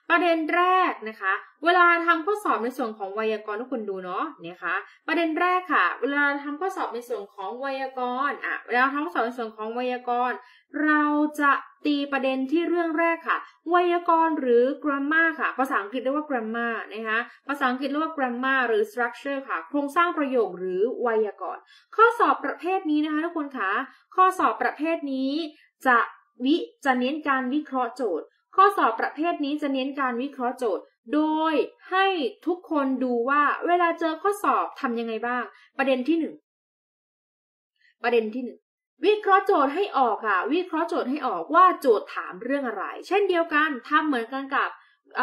ประเด็นแรกนะคะเวลาทำข้อสอบในส่วนของไวยากรณ์ทุกคนดูเนาะนะคะประเด็นแรกค่ะเวลาทำข้อสอบในส่วนของไวยากรณ์เวลาทำข้อสอบในส่วนของไวยากรณ์เราจะตีประเด็นที่เรื่องแรกค่ะไวยากรณ์หรือ grammar ค่ะภาษาอังกฤษเรียกว่า grammar นะคะภาษาอังกฤษเรียกว่า grammar หรือ structure ค่ะโครงสร้างประโยคหรือไวยากรณ์ข้อสอบประเภทนี้นะคะทุกคนคะข้อสอบประเภทนี้จะเน้นการวิเคราะห์โจทย์ข้อสอบประเภทนี้จะเน้นการวิเคราะห์โจทย์โดยให้ทุกคนดูว่าเวลาเจอข้อสอบทำยังไงบ้างประเด็นที่1วิเคราะห์โจทย์ให้ออกค่ะวิเคราะห์โจทย์ให้ออกว่าโจทย์ถามเรื่องอะไรเช่นเดียวกันทำเหมือนกันกับ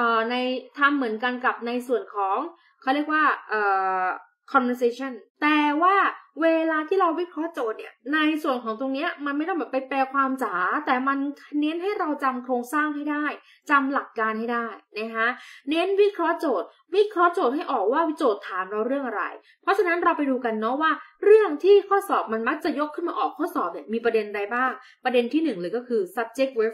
ในส่วนของเขาเรียกว่าconversation แต่ว่าเวลาที่เราวิเคราะห์โจทย์เนี่ยในส่วนของตรงนี้มันไม่ต้องแบบไปแปลความจ๋าแต่มันเน้นให้เราจำโครงสร้างให้ได้จำหลักการให้ได้นะคะเน้นวิเคราะห์โจทย์ให้ออกว่าโจทย์ถามเราเรื่องอะไรเพราะฉะนั้นเราไปดูกันเนาะว่าเรื่องที่ข้อสอบมันมักจะยกขึ้นมาออกข้อสอบเนี่ยมีประเด็นใดบ้างประเด็นที่1เลยก็คือ subject verb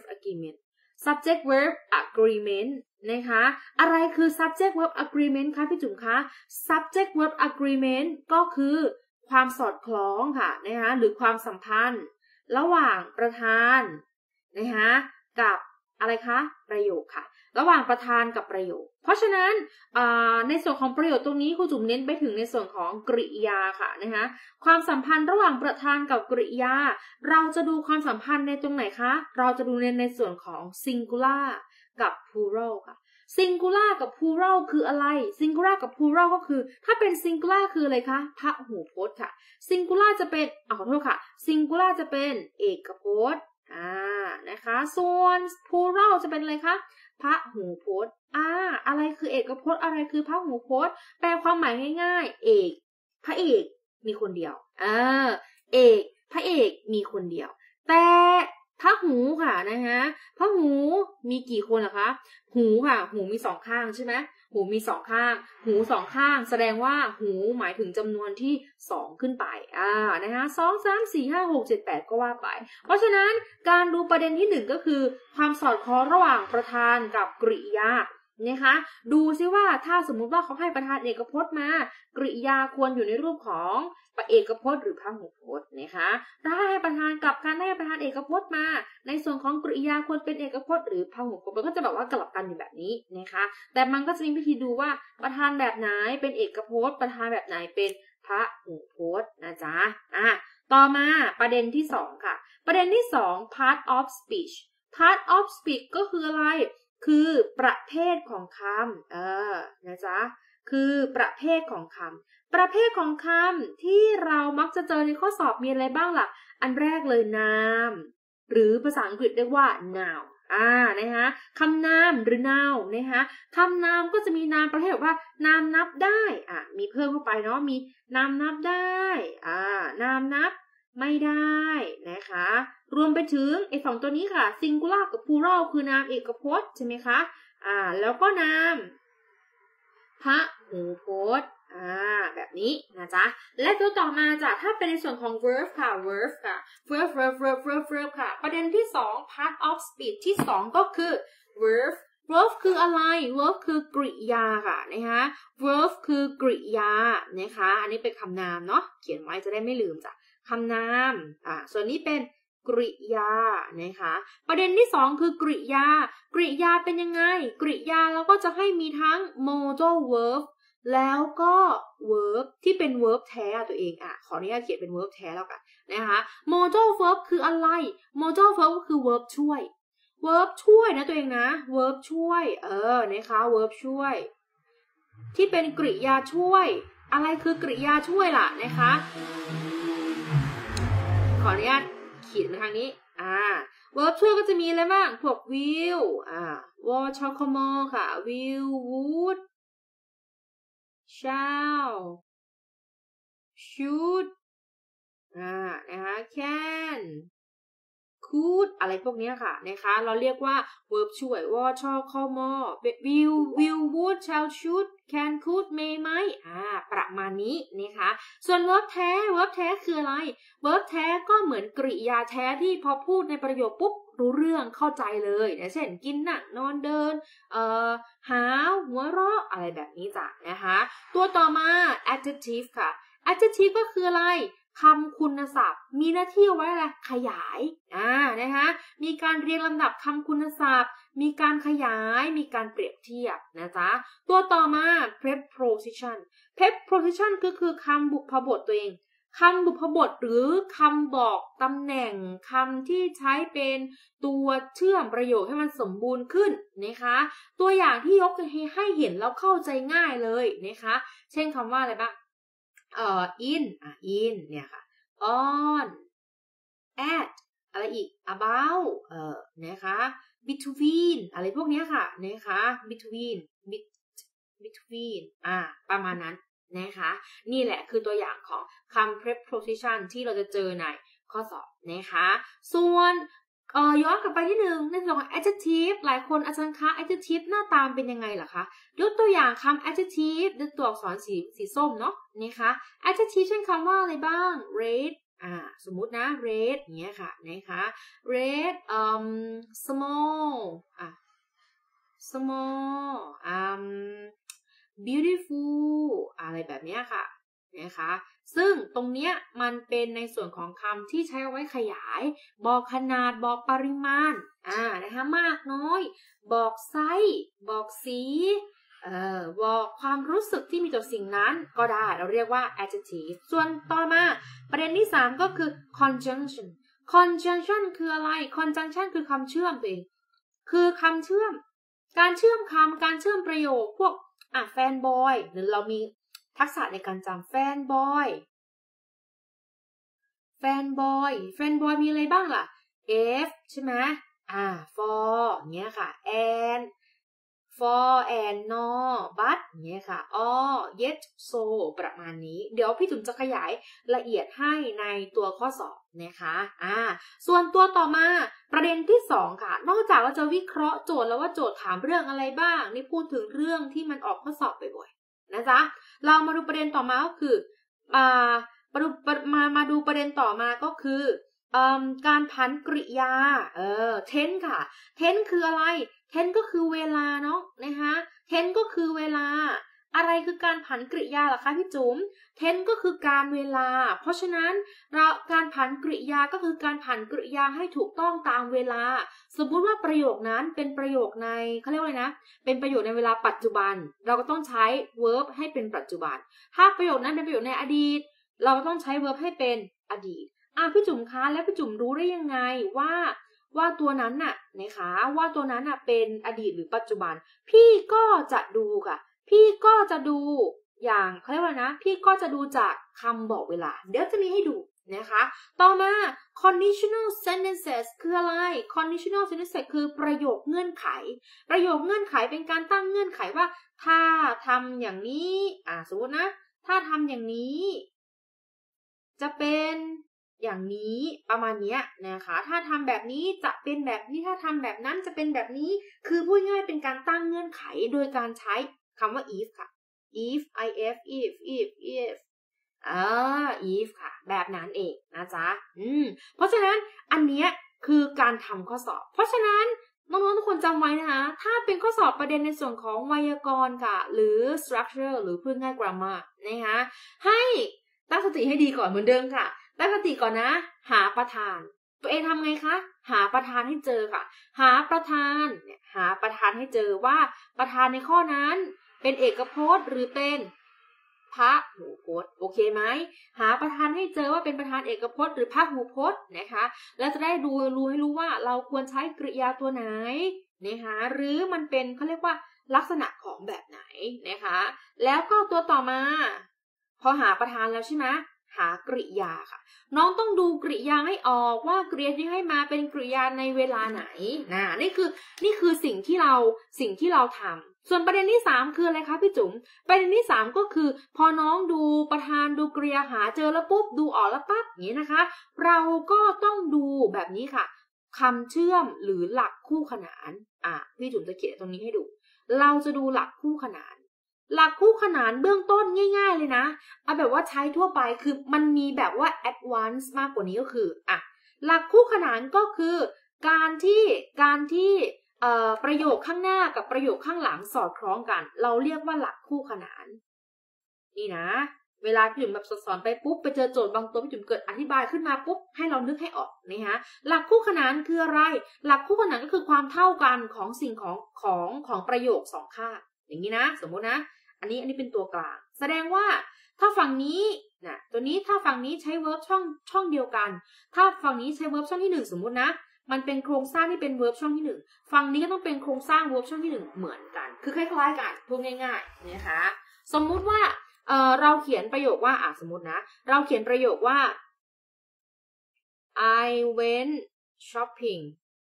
agreement นะคะอะไรคือ subject verb agreement คะพี่จุ๋มคะ subject verb agreement ก็คือความสอดคล้องค่ะนะคะหรือความสัมพันธ์ระหว่างประธานนะคะกับอะไรคะประโยคค่ะระหว่างประธานกับประโยคเพราะฉะนั้นในส่วนของประโยคตรงนี้ครูจุ๋มเน้นไปถึงในส่วนของกริยาค่ะนะคะความสัมพันธ์ระหว่างประธานกับกริยาเราจะดูความสัมพันธ์ในตรงไหนคะเราจะดูในส่วนของ singular กับ plural ค่ะ singular กับ plural คืออะไร singular กับ plural ก็คือถ้าเป็น singular คืออะไรคะพหูพจน์ค่ะ singular จะเป็นขอโทษค่ะ singular จะเป็นเอกพจน์นะคะส่วน plural จะเป็นอะไรคะพหูพจน์อะไรคือเอกพจน์อะไรคือพหูพจน์แปลความหมายง่ายๆพระเอกมีคนเดียวพระเอกมีคนเดียวแต่พหูค่ะนะคะพหูมีกี่คนล่ะคะหูค่ะหูมี2ข้างใช่ไหมหูมี2ข้างหู2ข้างแสดงว่าหูหมายถึงจำนวนที่2ขึ้นไปนะคะ2 3 4 5 6 7 8ก็ว่าไปเพราะฉะนั้นการดูประเด็นที่1ก็คือความสอดคล้องระหว่างประธานกับกริยานะคะดูซิว่าถ้าสมมุติว่าเขาให้ประธานเอกพจน์มากริยาควรอยู่ในรูปของเอกพจน์หรือพหูพจน์นะคะถ้าให้ประธานกับการให้ประธานเอกพจน์มาในส่วนของกริยาควรเป็นเอกพจน์หรือพหูพจน์มันก็จะแบบว่ากลับกันอยู่แบบนี้นะคะแต่มันก็จะมีวิธีดูว่าประธานแบบไหนเป็นเอกพจน์ประธานแบบไหนเป็นพหูพจน์นะจ๊ะต่อมาประเด็นที่2ค่ะประเด็นที่2 part of speech ก็คืออะไรคือประเภทของคำนะจ๊ะคือประเภทของคำที่เรามักจะเจอในข้อสอบมีอะไรบ้างล่ะอันแรกเลยนามหรือภาษาอังกฤษเรียกว่า noun นะคะคำนามหรือ noun นะคะคำนามก็จะมีนามประเภทแบบว่านามนับได้มีเพิ่มเข้าไปเนาะมีนามนับได้นามนับไม่ได้นะคะรวมไปถึงไอ้2ตัวนี้ค่ะ singular กับ plural คือนามเอกพจน์ใช่ไหมคะแล้วก็นามพหูพจน์แบบนี้นะจ๊ะและตัวต่อมาจ้ะถ้าเป็นในส่วนของ verb ค่ะ verb ค่ะประเด็นที่2 part of speech ที่2ก็คือ verb คืออะไร verb คือกริยาค่ะนะคะ verb คือกริยานะคะอันนี้เป็นคำนามเนาะเขียนไว้จะได้ไม่ลืมจ้ะคำนามส่วนนี้เป็นกริยานะคะประเด็นที่2คือกริยาเป็นยังไงกริยาเราก็จะให้มีทั้ง modal verb แล้วก็ verb ที่เป็น verb แท้ตัวเองขออนุญาตเขียนเป็น verb แท้แล้วกันนะคะ modal verb คืออะไร modal verb ก็คือ verb ช่วยนะตัวเองนะ verb ช่วยนะคะ verb ช่วยที่เป็นกริยาช่วยอะไรคือกริยาช่วยล่ะนะคะขออนุญาตเขียนทางนี้verb ช่วยก็จะมีอะไรบ้างพวก will watchค่ะ will would shall shouldนะคะ can could อะไรพวกนี้ค่ะนะคะเราเรียกว่า verb ช่วย watch will would shall should can could may ไหมประมาณนี้นะคะส่วน verb แท้คืออะไร verb แท้ก็เหมือนกริยาแท้ที่พอพูดในประโยคปุ๊บรู้เรื่องเข้าใจเลยนะเช่นกินนั่งนอนเดินหาหัวเราะอะไรแบบนี้จ้ะนะคะตัวต่อมา adjective ค่ะ adjective ก็คืออะไรคำคุณศัพท์มีหน้าที่ไว้อะไรขยายนะคะมีการเรียงลำดับคำคุณศัพท์มีการขยายมีการเปรียบเทียบนะจ๊ะตัวต่อมา preposition preposition ก็คือคำบุพบทตัวเองคำบุพบทหรือคำบอกตำแหน่งคำที่ใช้เป็นตัวเชื่อมประโยคให้มันสมบูรณ์ขึ้นนะคะตัวอย่างที่ยกให้เห็นแล้วเข้าใจง่ายเลยนะคะเช่นคำว่าอะไรบ้างin in เนี่ยค่ะ on at อะไรอีก about นะคะ between อะไรพวกนี้ค่ะนะคะ between ประมาณนั้นนะคะนี่แหละคือตัวอย่างของคำ preposition ที่เราจะเจอในข้อสอบนะคะส่วนย้อนกลับไปที่หนึ่งในส่วนของ adjective หลายคนอาจารย์คะ adjective หน้าตาเป็นยังไงล่ะคะยกตัวอย่างคำ adjective ด้วยตัวอักษรสีส้มเนาะนะคะ adjective เช่นคำว่าอะไรบ้าง red สมมุตินะ red อย่างเงี้ยค่ะนะคะ red small small beautiful อะไรแบบนี้ค่ะนะคะซึ่งตรงเนี้ยมันเป็นในส่วนของคำที่ใช้เอาไว้ขยายบอกขนาดบอกปริมาณนะคะมากน้อยบอกไซส์บอกสีบอกความรู้สึกที่มีต่อสิ่งนั้นก็ได้เราเรียกว่า adjective ส่วนต่อมาประเด็นที่3ก็คือ conjunction conjunction คืออะไร conjunction คือคำเชื่อมตัวเองคือคำเชื่อมการเชื่อมคำการเชื่อมประโยคพวกแฟนบอยหรือเรามีทักษะในการจำแฟนบอยมีอะไรบ้างล่ะ F ใช่ไหมfor เงี้ยค่ะ and for and no but เงี้ยค่ะ or yet so ประมาณนี้เดี๋ยวพี่จุ๋มจะขยายละเอียดให้ในตัวข้อสอบนะคะส่วนตัวต่อมาประเด็นที่2ค่ะนอกจากว่าจะวิเคราะห์โจทย์แล้วว่าโจทย์ถามเรื่องอะไรบ้างนี่พูดถึงเรื่องที่มันออกข้อสอบบ่อยๆนะจ๊ะเรามาดูประเด็นต่อมาก็คือมาดูประเด็นต่อมาก็คือการผันกริยาtense ค่ะ tense คืออะไร tense ก็คือเวลาเนาะนะคะ tense ก็คือเวลาอะไรคือการผันกริยาล่ะคะพี่จุ๋ม tense ก็คือการเวลาเพราะฉะนั้นการผันกริยาก็คือการผันกริยาให้ถูกต้องตามเวลาสมมุติว่าประโยคนั้นเป็นประโยคในเขาเรียกว่าอะไรนะเป็นประโยคในเวลาปัจจุบันเราก็ต้องใช้ verb ให้เป็นปัจจุบันถ้าประโยคนั้นเป็นประโยคในอดีตเราก็ต้องใช้ verb ให้เป็นอดีตพี่จุ๋มคะแล้วพี่จุ๋มรู้ได้ยังไงว่าตัวนั้นน่ะนะคะว่าตัวนั้นน่ะเป็นอดีตหรือปัจจุบันพี่ก็จะดูค่ะพี่ก็จะดูอย่างเขาเรียกว่านะพี่ก็จะดูจากคำบอกเวลาเดี๋ยวจะมีให้ดูนะคะต่อมา conditional sentences คืออะไร conditional sentences คือประโยคเงื่อนไขประโยคเงื่อนไขเป็นการตั้งเงื่อนไขว่าถ้าทำอย่างนี้สมมตินะถ้าทำอย่างนี้จะเป็นอย่างนี้ประมาณนี้นะคะถ้าทำแบบนี้จะเป็นแบบนี้ถ้าทำแบบนั้นจะเป็นแบบนี้คือพูดง่ายเป็นการตั้งเงื่อนไขโดยการใช้คำว่า if ค่ะ if if ค่ะแบบนั้นเองนะจ๊ะเพราะฉะนั้นอันนี้คือการทำข้อสอบเพราะฉะนั้นน้องๆทุกคนจำไว้นะคะถ้าเป็นข้อสอบประเด็นในส่วนของไวยากรณ์ค่ะหรือ structure หรือพูดง่าย grammar นะคะให้ตั้งสติให้ดีก่อนเหมือนเดิมค่ะตั้งสติก่อนนะหาประธานตัวเองทำไงคะหาประธานให้เจอค่ะหาประธานให้เจอว่าประธานในข้อนั้นเป็นเอกพจน์หรือเป็นพหูพจน์โอเคไหมหาประธานให้เจอว่าเป็นประธานเอกพจน์หรือพหูพจน์นะคะแล้วจะได้รู้ให้รู้ว่าเราควรใช้กริยาตัวไหนนะคะหรือมันเป็นเขาเรียกว่าลักษณะของแบบไหนนะคะแล้วก็ตัวต่อมาพอหาประธานแล้วใช่ไหมหากริยาค่ะน้องต้องดูกริยาให้ออกว่ากริยาที่ให้มาเป็นกริยาในเวลาไหนนี่คือสิ่งที่เราทำส่วนประเด็นที่3คืออะไรคะพี่จุ๋มประเด็นที่3ก็คือพอน้องดูประธานดูกริยาหาเจอแล้วปุ๊บดูออกแล้วปั๊บอย่างนี้นะคะเราก็ต้องดูแบบนี้ค่ะคำเชื่อมหรือหลักคู่ขนานพี่จุ๋มจะเขียนตรงนี้ให้ดูเราจะดูหลักคู่ขนานหลักคู่ขนานเบื้องต้นง่ายๆเลยนะเอาแบบว่าใช้ทั่วไปคือมันมีแบบว่า advanced มากกว่านี้ก็คือหลักคู่ขนานก็คือการที่ประโยคข้างหน้ากับประโยคข้างหลังสอดคล้องกันเราเรียกว่าหลักคู่ขนานนี่นะเวลาพี่จุ๋มแบบสอนไปปุ๊บไปเจอโจทย์บางตัวพี่จุ๋มเกิดอธิบายขึ้นมาปุ๊บให้เรานึกให้ออกนะคะหลักคู่ขนานคืออะไรหลักคู่ขนานก็คือความเท่ากันของสิ่งของประโยคสองข้างอย่างนี้นะสมมตินะอันนี้เป็นตัวกลางแสดงว่าถ้าฝั่งนี้นะตัวนี้ถ้าฝั่งนี้ใช้ verb ช่องเดียวกันถ้าฝั่งนี้ใช้ verb ช่องที่1สมมุตินะมันเป็นโครงสร้างที่เป็น verb ช่องที่1ฝั่งนี้ก็ต้องเป็นโครงสร้าง verb ช่องที่1เหมือนกันคือคล้ายๆกันพูดง่ายๆนะคะสมมุติว่าเราเขียนประโยคว่าสมมตินะเราเขียนประโยคว่า I went shopping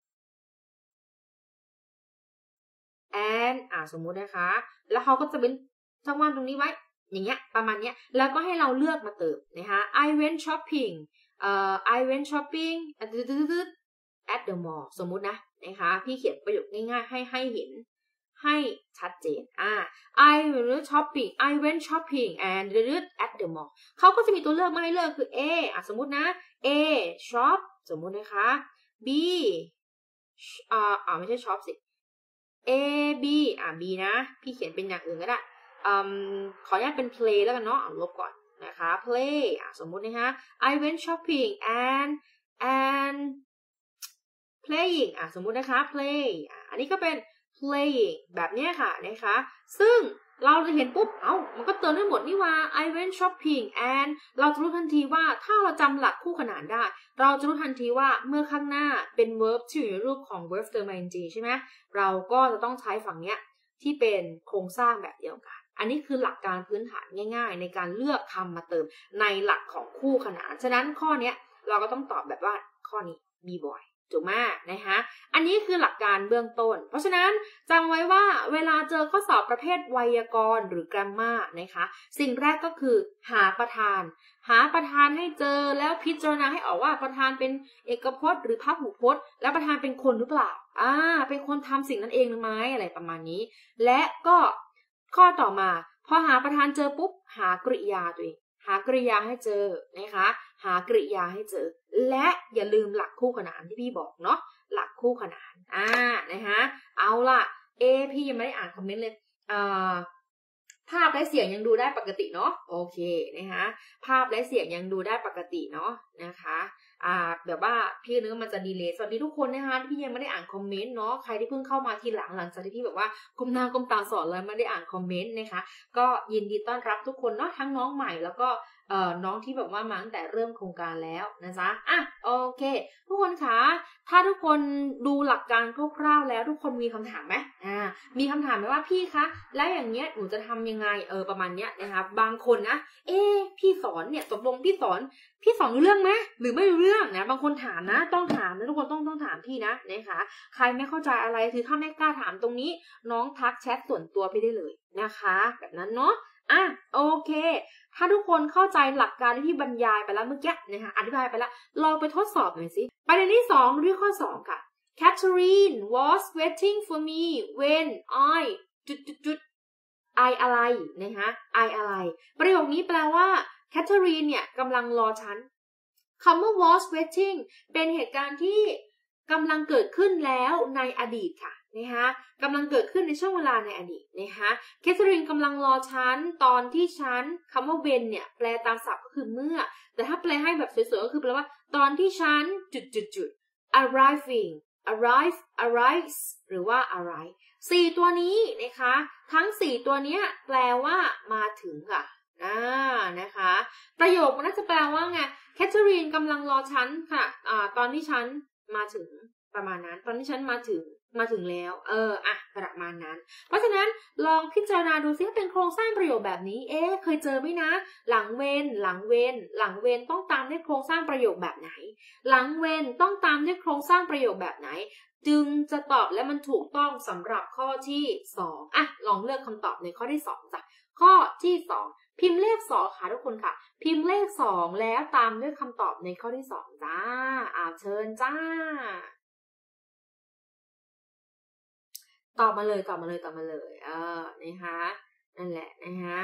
and สมมุตินะคะแล้วเขาก็จะเป็นช่องว่างตรงนี้ไว้อย่างเงี้ยประมาณเนี้ยแล้วก็ให้เราเลือกมาเติมนะคะ I went shopping I went shopping at the mall สมมุตินะนะคะพี่เขียนประโยคง่ายๆให้เห็นให้ชัดเจนI went shopping I went shopping and at the mall เขาก็จะมีตัวเลือกมาให้เลือกคือ A สมมุตินะ A shop สมมุตินะคะ B ไม่ใช่ shop สิ A B B นะพี่เขียนเป็นอย่างอื่นก็ได้ขออนุญาตเป็น play แล้วกันเนาะลบก่อนนะคะ play สมมุตินะคะ I went shopping and playing สมมุตินะคะ play อันนี้ก็เป็น playing แบบนี้ค่ะนะคะซึ่งเราจะเห็นปุ๊บมันก็เติมได้หมดนี่ว่า I went shopping and เราจะรู้ทันทีว่าถ้าเราจำหลักคู่ขนานได้เราจะรู้ทันทีว่าเมื่อข้างหน้าเป็น verb ที่อยู่ในรูปของ verb เติม ing ใช่ไหมเราก็จะต้องใช้ฝั่งเนี้ยที่เป็นโครงสร้างแบบเดียวกันอันนี้คือหลักการพื้นฐานง่ายๆในการเลือกคำมาเติมในหลักของคู่ขนานฉะนั้นข้อนี้เราก็ต้องตอบแบบว่าข้อนี้ be boyถูกไหมนะคะอันนี้คือหลักการเบื้องต้นเพราะฉะนั้นจำไว้ว่าเวลาเจอข้อสอบประเภทไวยากรณ์หรือ grammar นะคะสิ่งแรกก็คือหาประธานให้เจอแล้วพิจารณาให้ออกว่าประธานเป็นเอกพจน์หรือพหูพจน์แล้วประธานเป็นคนหรือเปล่าเป็นคนทำสิ่งนั้นเองหรือไม่อะไรประมาณนี้และก็ข้อต่อมาพอหาประธานเจอปุ๊บหากริยาตัวเองหากริยาให้เจอนะคะหากริยาให้เจอและอย่าลืมหลักคู่ขนานที่พี่บอกเนาะหลักคู่ขนานนะคะเอาล่ะพี่ยังไม่ได้อ่านคอมเมนต์เลยภาพและเสียงยังดูได้ปกติเนาะโอเคนะคะภาพและเสียงยังดูได้ปกติเนาะนะคะแบบว่าพี่นึกว่ามันจะดีเลย์สวัสดีทุกคนนะคะพี่ยังไม่ได้อ่านคอมเมนต์เนาะใครที่เพิ่งเข้ามาทีหลังจากที่พี่แบบว่าก้มหน้าก้มตาสอนเลยไม่ได้อ่านคอมเมนต์นะคะก็ยินดีต้อนรับทุกคนเนาะทั้งน้องใหม่แล้วก็น้องที่แบบว่ามาตั้งแต่เริ่มโครงการแล้วนะจ๊ะโอเคทุกคนคะถ้าทุกคนดูหลักการคร่าวๆแล้วทุกคนมีคำถามไหมมีคำถามไหมว่าพี่คะแล้วอย่างเงี้ยหนูจะทำยังไงประมาณเนี้ยนะคะบางคนนะพี่สอนเนี่ยตกลงพี่สอนรู้เรื่องไหมหรือไม่รู้เรื่องนะบางคนถามนะต้องถามนะทุกคนต้องถามพี่นะนะคะใครไม่เข้าใจอะไรคือถ้าไม่กล้าถามตรงนี้น้องทักแชทส่วนตัวไปได้เลยนะคะแบบนั้นเนาะโอเคถ้าทุกคนเข้าใจหลักการที่บรรยายไปแล้วเมื่อกี้นะคะอธิบายไปแล้วลองไปทดสอบหน่อยสิประเด็นที่2เรื่องข้อ2ค่ะ Catherine was waiting for me when I I อะไรนะคะ I อะไรประโยคนี้แปลว่า Catherine เนี่ยกำลังรอฉันคำว่า was waiting เป็นเหตุการณ์ที่กำลังเกิดขึ้นแล้วในอดีตค่ะนะคะกำลังเกิดขึ้นในช่วงเวลาในอดีตนะคะแคทเธอรีนกำลังรอฉันตอนที่ฉันคำว่า when เนี่ยแปลตามศัพท์ก็คือเมื่อแต่ถ้าแปลให้แบบสวยๆก็คือแปลว่าตอนที่ฉันarriving arrive หรือว่า arrive 4ตัวนี้นะคะทั้ง4ตัวนี้แปลว่ามาถึงค่ะนะคะประโยคมันน่าจะแปลว่าไงแคทเธอรีนกำลังรอฉันค่ะตอนที่ฉันมาถึงประมาณนั้นตอนที่ฉันมาถึงแล้วประมาณนั้นเพราะฉะนั้นลองพิจารณาดูซิว่าเป็นโครงสร้างประโยคแบบนี้เคยเจอไหมนะหลังเวนต้องตามด้วยโครงสร้างประโยคแบบไหนหลังเวนต้องตามด้วยโครงสร้างประโยคแบบไหนจึงจะตอบและมันถูกต้องสำหรับข้อที่2ลองเลือกคำตอบในข้อที่2จ้ะข้อที่2พิมพ์เลข2ค่ะทุกคนค่ะพิมพ์เลข2แล้วตามด้วยคำตอบในข้อที่2จ้าเชิญจ้าตอบมาเลยนะคะนั่นแหละนะคะ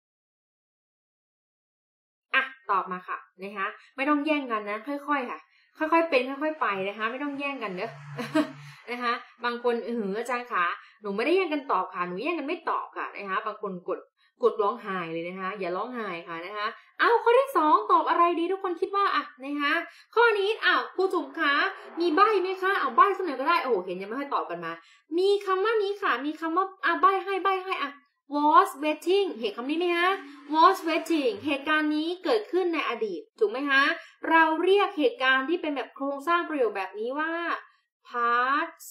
ตอบมาค่ะนะคะไม่ต้องแย่งกันนะค่อยๆค่ะค่อยๆเป็นค่อยๆไปนะคะไม่ต้องแย่งกันเนอะนะคะบางคนอาจารย์ขาหนูไม่ได้แย่งกันตอบค่ะหนูแย่งกันไม่ตอบค่ะนะคะบางคนกดร้องไห้เลยนะคะอย่าร้องไห้ค่ะนะคะข้อที่2ตอบอะไรดีทุกคนคิดว่านะคะข้อนี้ครูจุ๋มคะมีใบ้ไหมคะใบ้สักหน่อยก็ได้โอ้เห็นยังไม่ให้ตอบกันมามีคำว่านี้ค่ะมีคำว่าใบ้ให้was waiting เห็นคำนี้ไหมคะ was waiting เหตุการณ์นี้เกิดขึ้นในอดีตถูกไหมคะเราเรียกเหตุการณ์ที่เป็นแบบโครงสร้างประโยคแบบนี้ว่า past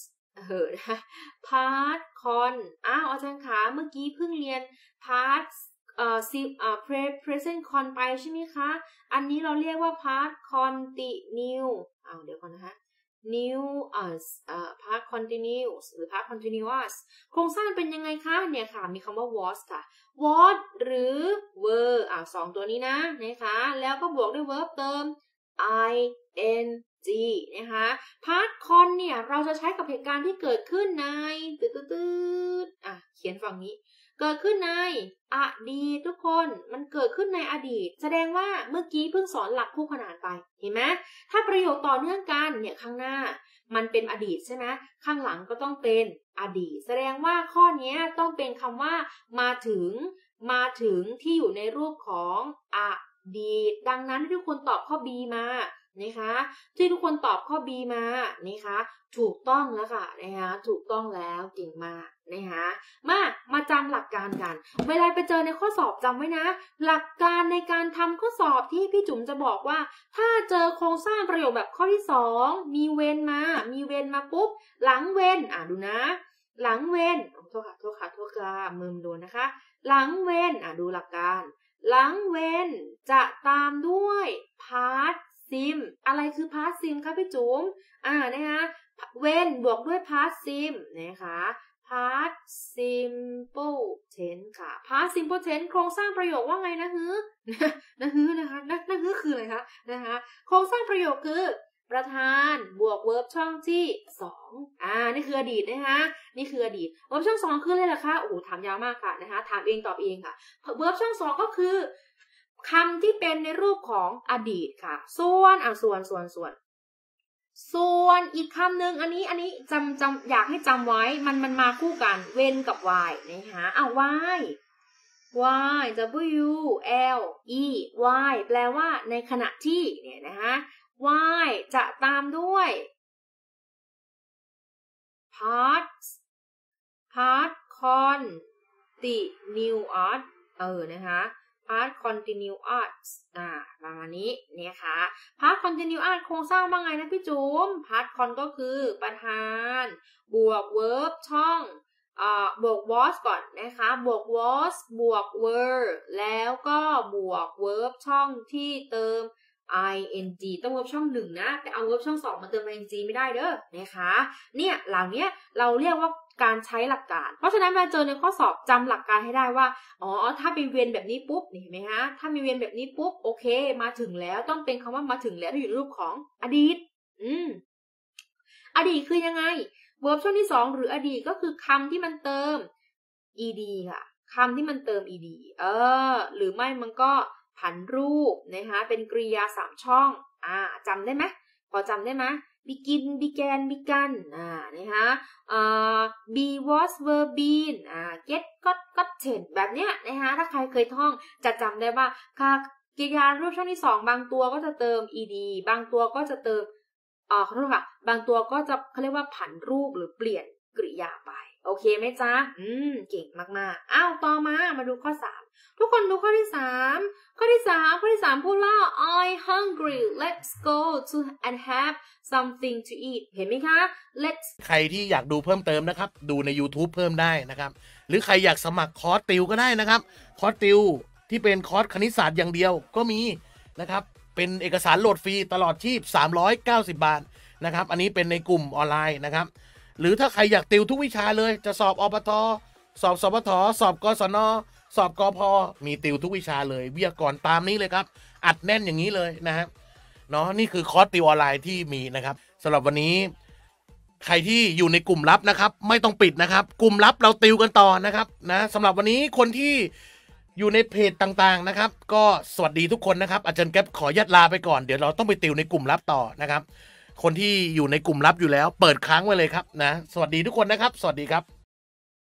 past con อาจารย์คะเมื่อกี้เพิ่งเรียน past present con ไปใช่ไหมคะอันนี้เราเรียกว่า past continue เดี๋ยวก่อนนะคะ new past continuous หรือ past continuous โครงสร้างเป็นยังไงคะเนี่ยค่ะมีคำว่า was ค่ะ was หรือ were 2ตัวนี้นะคะแล้วก็บวกด้วย verb เติม ing นะคะ past con เนี่ยเราจะใช้กับเหตุการณ์ที่เกิดขึ้นในเขียนฝั่งนี้เกิดขึ้นในอดีตทุกคนมันเกิดขึ้นในอดีตแสดงว่าเมื่อกี้เพิ่งสอนหลักคู่ขนานไปเห็นไหมถ้าประโยคต่อเนื่องกันเนี่ยข้างหน้ามันเป็นอดีตใช่ไหมข้างหลังก็ต้องเป็นอดีตแสดงว่าข้อนี้ต้องเป็นคำว่ามาถึงที่อยู่ในรูปของอดีตดังนั้นที่ทุกคนตอบข้อ B มานะคะที่ทุกคนตอบข้อ B มานะคะถูกต้องแล้วค่ะนะคะถูกต้องแล้วเก่งมากนะคะมาจำหลักการกันเวลาไปเจอในข้อสอบจำไว้นะหลักการในการทำข้อสอบที่พี่จุ๋มจะบอกว่าถ้าเจอโครงสร้างประโยคแบบข้อที่2มีเว้นมาปุ๊บหลังเว้นดูนะหลังเว้นโทษค่ะมือโดนนะคะหลังเว้นดูหลักการหลังเว้นจะตามด้วย past sim อะไรคือ past sim คะพี่จุ๋มนะคะเว้นบวกด้วย past sim นะคะ past simple tense ค่ะ past simple tense โครงสร้างประโยคว่าไงนะคะคืออะไรคะนะคะโครงสร้างประโยคคือประธานบวก verb ช่องที่2นี่คืออดีตนะคะนี่คืออดีต verb ช่อง2คืออะไรล่ะคะโอ้ถามยาวมากค่ะนะคะถามเองตอบเองค่ะ verb ช่อง2ก็คือคำที่เป็นในรูปของอดีตค่ะส่วนอีกคำหนึ่งอันนี้จำอยากให้จำไว้มันมาคู่กันเว้นกับ y นะคะy w l e y แปลว่าในขณะที่เนี่ยนะคะ y จะตามด้วย past continuous นะคะ past continuous ประมาณนี้นะคะ past continuous โครงสร้างว่าไงนะพี่จุ๋ม past con ก็คือประธานบวก verb ช่องบวก was ก่อนนะคะบวก was บวก were แล้วก็บวก verb ช่องที่เติม ing ต้อง verb ช่อง1นะแต่เอา verb ช่อง2มาเติม ing ไม่ได้เด้อนะคะเนี่ยเหล่านี้เราเรียกว่าการใช้หลักการเพราะฉะนั้นมาเจอในข้อสอบจำหลักการให้ได้ว่าถ้าเป็นเวียนแบบนี้ปุ๊บเห็นไหมคะถ้ามีเวียนแบบนี้ปุ๊บโอเคมาถึงแล้วต้องเป็นคำว่ามาถึงแล้วที่อยู่ในรูปของอดีตอดีตคือยังไงverb ช่วงที่2หรืออดีตก็คือคำที่มันเติม ed ค่ะคำที่มันเติม ed หรือไม่มันก็ผันรูปนะคะเป็นกริยา3ช่องจำได้ไหมพอจำได้ไหม begin began begunนะคะbe was were been get got ten แบบเนี้ยนะคะถ้าใครเคยท่องจะจำได้ว่ากริยารูปช่องที่2บางตัวก็จะเติม ed บางตัวก็จะเติมขอโทษค่ะบางตัวก็จะเขาเรียกว่าผันรูปหรือเปลี่ยนกริยาไปโอเคไหมจ๊ะเก่งมากๆต่อมาดูข้อ3ทุกคนดูข้อที่3ข้อที่3พูดว่า I hungry let's go to and have something to eat เห็นไหมคะ let's ใครที่อยากดูเพิ่มเติมนะครับดูใน YouTube เพิ่มได้นะครับหรือใครอยากสมัครคอร์สติวก็ได้นะครับคอร์สติวที่เป็นคอร์สคณิตศาสตร์อย่างเดียวก็มีนะครับเป็นเอกสารโหลดฟรีตลอดชีพ390 บาทนะครับอันนี้เป็นในกลุ่มออนไลน์นะครับหรือถ้าใครอยากติวทุกวิชาเลยจะสอบอบต.สอบสปท.สอบกศน.สอบกพ.มีติวทุกวิชาเลยวิทยากรตามนี้เลยครับอัดแน่นอย่างนี้เลยนะครับเนาะนี่คือคอร์สติวออนไลน์ที่มีนะครับสำหรับวันนี้ใครที่อยู่ในกลุ่มลับนะครับไม่ต้องปิดนะครับกลุ่มลับเราติวกันต่อนะครับนะสำหรับวันนี้คนที่อยู่ในเพจต่างๆนะครับก็สวัสดีทุกคนนะครับอาจารย์แก๊ปขอยัดลาไปก่อนเดี๋ยวเราต้องไปติวในกลุ่มลับต่อนะครับคนที่อยู่ในกลุ่มลับอยู่แล้วเปิดค้างไว้เลยครับนะสวัสดีทุกคนนะครับสวัสดีครับ